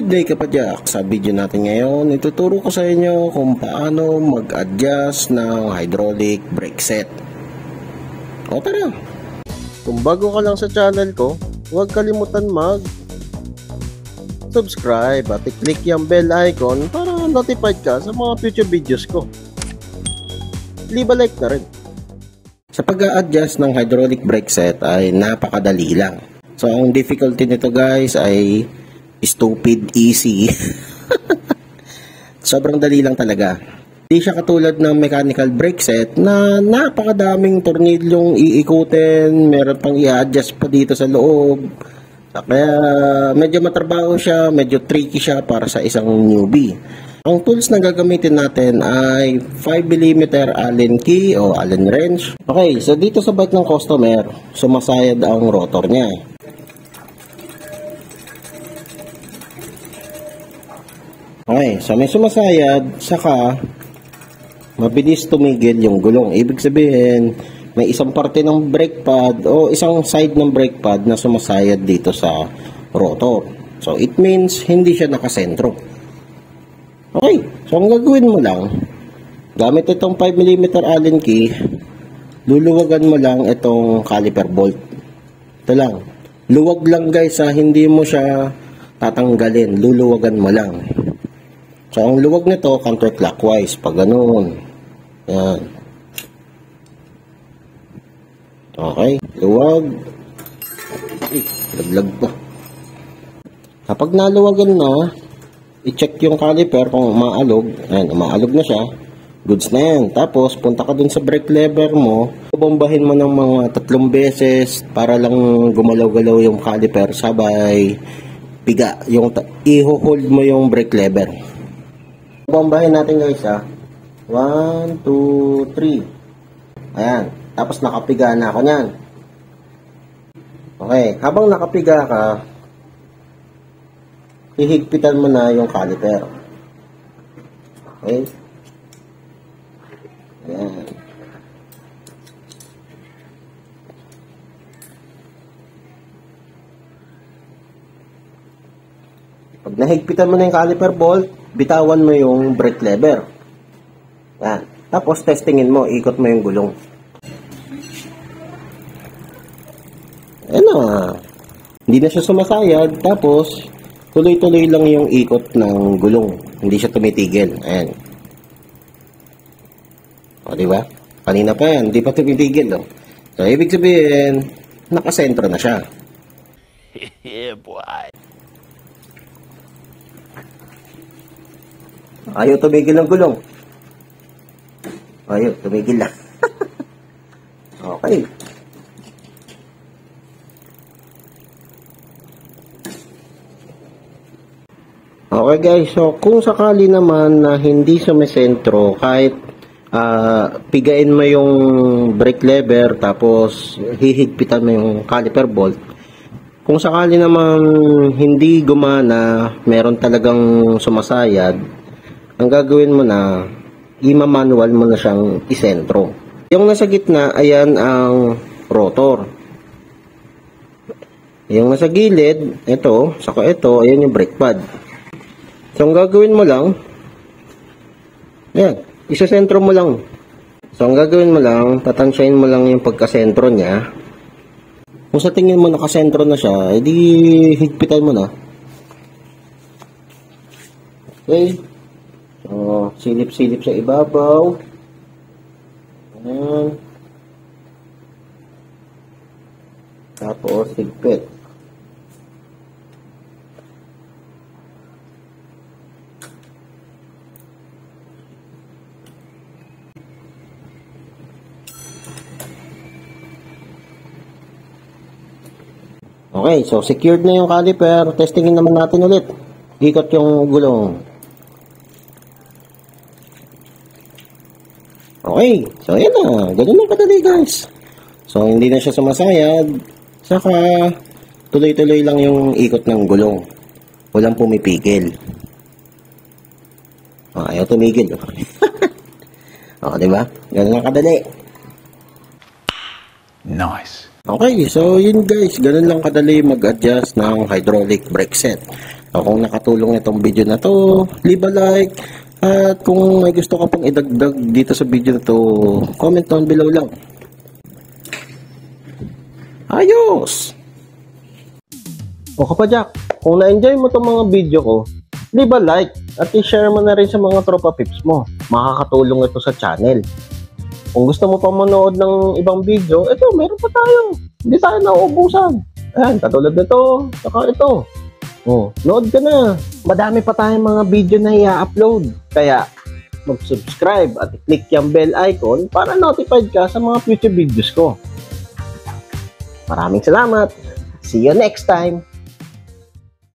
Good day kapadyak! Sa video natin ngayon, ituturo ko sa inyo kung paano mag-adjust ng hydraulic brake set. O tara! Kung bago ka lang sa channel ko, huwag kalimutan mag-subscribe at i-click yung bell icon para notified ka sa mga future videos ko. Leave a like na rin. Sa pag-a-adjust ng hydraulic brake set ay napakadali lang. So ang difficulty nito guys ay stupid easy. Sobrang dali lang talaga. Hindi siya katulad ng mechanical brake set na napakadaming tornilyong iikutin, meron pang i-adjust pa dito sa loob. Kaya medyo matrabaho siya, medyo tricky siya para sa isang newbie. Ang tools na gagamitin natin ay 5mm Allen key o Allen wrench. Okay, so dito sa bike ng customer, sumasayad ang rotor niya. Okay, so may sumasayad, saka mabilis tumigil yung gulong. Ibig sabihin, may isang parte ng brake pad o isang side ng brake pad na sumasayad dito sa rotor. So it means hindi siya nakasentro. Okay, so ang gagawin mo lang, gamit itong 5mm Allen key, luluwagan mo lang itong caliper bolt. Ito lang. Luwag lang guys ha, hindi mo siya tatanggalin, luluwagan mo lang. So, ang luwag nito, counterclockwise. Pag ganun. Yan. Okay. Luwag. Ay, laglag pa. Kapag naluwagan na, i-check yung caliper kung umaalog. Ayan, umaalog na siya. Goods na yan. Tapos, punta ka dun sa brake lever mo. Bombahin mo ng mga 3 beses para lang gumalaw-galaw yung caliper. Sabay, piga. I-hold mo yung brake lever. Bombahin natin guys ha. 1, 2, 3. Ayan. Tapos nakapiga na ako nyan. Okay. Habang nakapiga ka, hihigpitan mo na yung caliper. Okay. Ayan. Pag nahigpitan mo na yung caliper bolt, bitawan mo yung brake lever. Yan. Tapos testingin mo, ikot mo yung gulong. Ayan na. Hindi na siya sumasayad. Tapos, tuloy-tuloy lang yung ikot ng gulong. Hindi siya tumitigil. Ayan. O, diba? Kanina pa yan. Hindi pa tumitigil. O. So, ibig sabihin, nakasentro na siya. Yeah, boy. Ayaw tumigil ng gulong. Ayaw, tumigil na. Okay. Okay guys, so kung sakali naman na hindi sumisentro, kahit pigain mo yung brake lever, tapos hihigpitan mo yung caliper bolt, kung sakali naman hindi gumana, meron talagang sumasayad, ang gagawin mo na, ima-manual mo na siyang isentro. Yung nasa gitna, ayan ang rotor. Yung nasa gilid, ito, saka ito, ayan yung brake pad. So, ang gagawin mo lang, ayan, isasentro mo lang. So, ang gagawin mo lang, tatansyahin mo lang yung pagkasentro niya. Kung sa tingin mo nakasentro na siya, edi higpitan mo na. Okay. So, silip-silip sa ibabaw. Ayan. Tapos, higpit. Okay, so secured na yung caliper. Testingin naman natin ulit. Ikot yung gulong. Okay, so ayan na, ganun lang kadali guys. So hindi na siya sumasayad, saka tuloy-tuloy lang yung ikot ng gulong. Walang pumipigil. Ayaw tumigil. O, diba? Ganun lang kadali. Nice. Okay, so yun guys, ganun lang kadali mag-adjust ng hydraulic brake set. O kung nakatulong itong video na to, leave a like. At kung may gusto ka pong idagdag dito sa video na to, comment down below lang. Ayos! O kapadyak, kung na-enjoy mo itong mga video ko, leave a like at i-share mo na rin sa mga tropa pips mo. Makakatulong ito sa channel. Kung gusto mo pa manood ng ibang video, ito, meron pa tayo. Hindi tayo nauubusan. Ayan, katulad nito, saka ito. Oh, load ka na. Madami pa tayong mga video na i-upload. Kaya, mag-subscribe at i-click yung bell icon para notified ka sa mga future videos ko. Maraming salamat. See you next time.